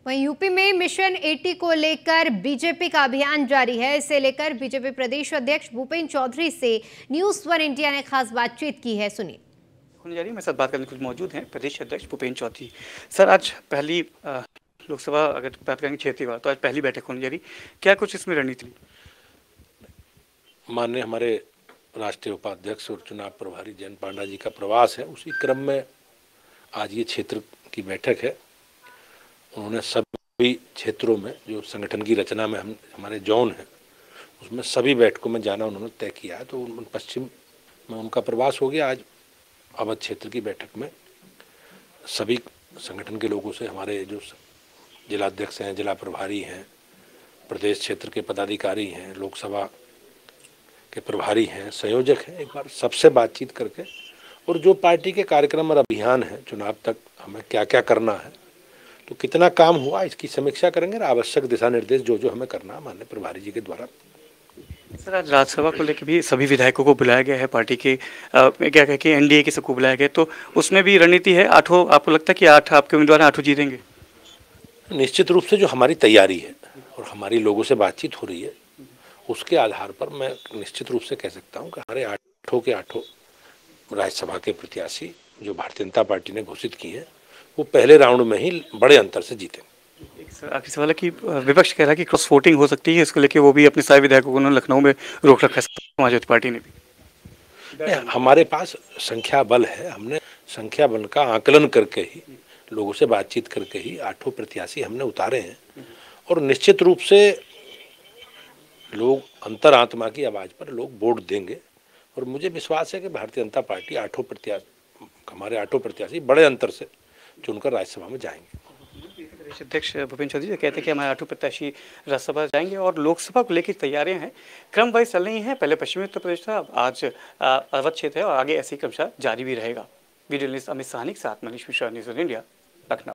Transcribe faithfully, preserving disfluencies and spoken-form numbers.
वहीं यूपी में मिशन अस्सी को लेकर बीजेपी का अभियान जारी है। इसे लेकर बीजेपी प्रदेश अध्यक्ष भूपेंद्र चौधरी से न्यूज वन इंडिया ने खास बातचीत की है, सुनिए। होने जा रही है मेरे साथ बात करने के लिए मौजूद हैं प्रदेश अध्यक्ष भूपेंद्र चौधरी। सर, आज पहली लोकसभा अगर बात करेंगे क्षेत्रीय बात, तो आज पहली बैठक होने जा रही, क्या कुछ इसमें रणनीति? माननीय हमारे राष्ट्रीय उपाध्यक्ष और चुनाव प्रभारी जयंत पांडा जी का प्रवास है, उसी क्रम में आज ये क्षेत्र की बैठक है। उन्होंने सभी क्षेत्रों में जो संगठन की रचना में हम हमारे जोन हैं उसमें सभी बैठकों में जाना उन्होंने तय किया है। तो पश्चिम में उनका प्रवास हो गया। आज अवध क्षेत्र की बैठक में सभी संगठन के लोगों से, हमारे जो जिलाध्यक्ष हैं, जिला प्रभारी हैं, प्रदेश क्षेत्र के पदाधिकारी हैं, लोकसभा के प्रभारी हैं, संयोजक हैं, एक बार सबसे बातचीत करके और जो पार्टी के कार्यक्रम और अभियान हैं, चुनाव तक हमें क्या क्या करना है, तो कितना काम हुआ, इसकी समीक्षा करेंगे और आवश्यक दिशा निर्देश जो जो हमें करना है माननीय प्रभारी जी के द्वारा। सर, आज राज्यसभा को लेकर भी सभी विधायकों को बुलाया गया है, पार्टी के आ, क्या कह के एनडीए के सबको बुलाया गया, तो उसमें भी रणनीति है। आठों, आपको लगता है कि आठ आपके उम्मीदवार आठों जीतेंगे? निश्चित रूप से जो हमारी तैयारी है और हमारी लोगों से बातचीत हो रही है, उसके आधार पर मैं निश्चित रूप से कह सकता हूँ कि हमारे आठों के आठों राज्यसभा के प्रत्याशी जो भारतीय जनता पार्टी ने घोषित की है, वो पहले राउंड में ही बड़े अंतर से जीते। आखिरी सवाल है कि विपक्ष कह रहा है कि क्रॉस वोटिंग हो सकती है, इसको लेकर वो भी अपने सारे विधायकों को लखनऊ में रोक रखा है समाजवादी पार्टी ने भी। हमारे पास संख्या बल है, हमने संख्या बल का आकलन करके ही, लोगों से बातचीत करके ही आठों प्रत्याशी हमने उतारे हैं और निश्चित रूप से लोग अंतरात्मा की आवाज़ पर लोग वोट देंगे और मुझे विश्वास है कि भारतीय जनता पार्टी आठों प्रत्याशी, हमारे आठों प्रत्याशी बड़े अंतर से चुनकर राज्यसभा में जाएंगे। प्रदेश अध्यक्ष भूपेंद्र चौधरी कहते हैं कि हमारे आठों प्रत्याशी राज्यसभा जाएंगे और लोकसभा को लेकर तैयारियां हैं, क्रम वाइज चल रही हैं। पहले पश्चिमी उत्तर प्रदेश था, आज अवध क्षेत्र है और आगे ऐसी क्रमशः जारी भी रहेगा। वीडियो जर्नलिस्ट अमित साहनी के साथ Manish Mishra, News One India, Lucknow.